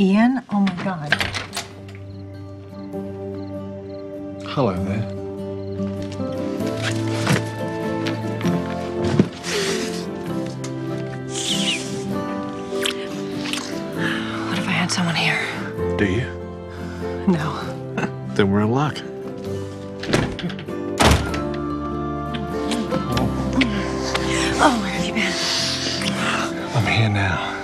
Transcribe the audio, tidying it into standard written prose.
Ian? Oh my God. Hello there. What if I had someone here? Do you? No. Then we're in luck. Oh, where have you been? I'm here now.